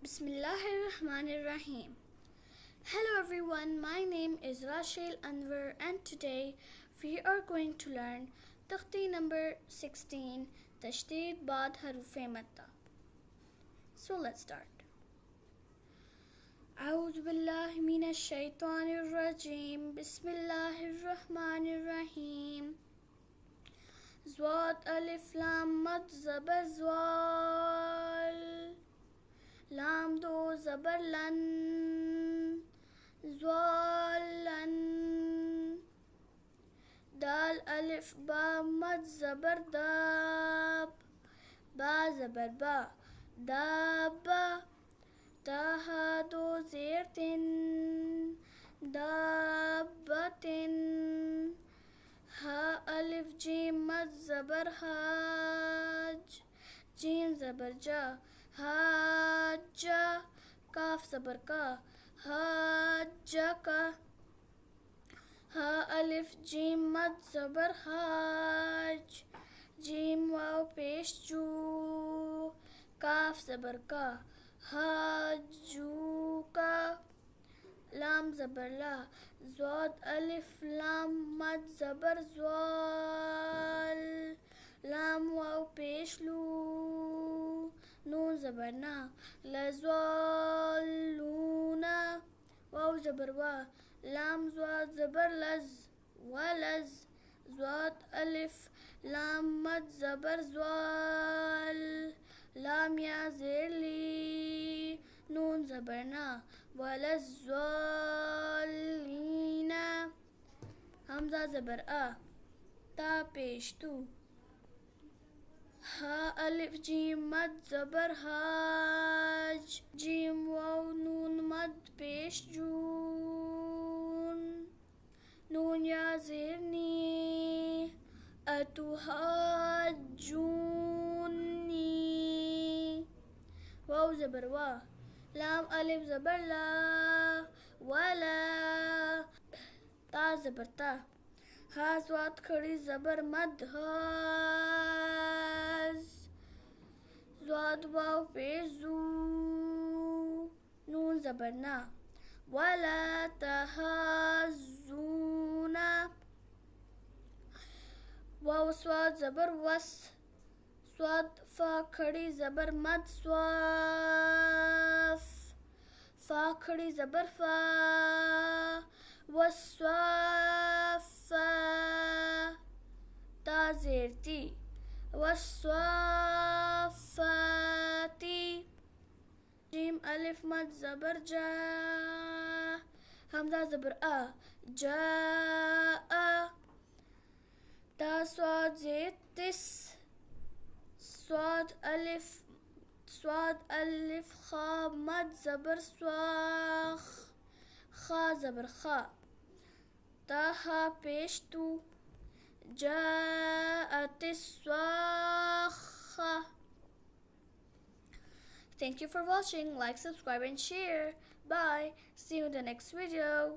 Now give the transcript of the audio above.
Bismillahirrahmanirrahim. Hello everyone, my name is Rashil Anwar and today we are going to learn Takhti number 16, Tashdid Bad Haruf Matta. So let's start. أعوذ بالله من الشيطان الرجيم بسم الله الرحمن الرحيم زواد ألف لام مد زبر زوال لام دو زبر لن زوالن دال ألف با مد زبر داب با زبر با دابا تاها دو زير تن دابة ها ألف جيم مد زبر هاج جيم زبر جا هاجا كاف زبر كا هاجكا ها ألف جيم مد زبر هاج جيم واو پیش جو كاف زبر كا هاجوكا لام زبر لا زواد ألف لام مد زبر زوال لام واو پیش لو نون زبر نا لزوالونا واو زبر وا لام زواد زبر لز ولز زواد ألف لام مد زبر زوال لام يا زير لي نون زبرنا ولا الزالين همزة زبر تا پیش تو ها ألف جيم مد زبر هاج جيم واو نون مد پیش جون نون يا زيرني أتهاجوني واو زبر وا لام ألف زبر لا ولا تا زبر تا ها زواد خڑی زبر مد هاز زواد واو پیزو نون زبر نا ولا تهازونا واو سواد زبر وس سواد فا خڑی زبر مد سواف فا خڑی زبر فا والصافا تا زيرتي والصافاتي جيم ألف مد زبر جا همزة زبر جاء تا صاد زيت تس صاد ألف خا مد زبر صاخ خا زبر خا تاها پیش تو جاءت الصاخة. Thank you for watching. Like, subscribe and share. Bye. See you in the next video.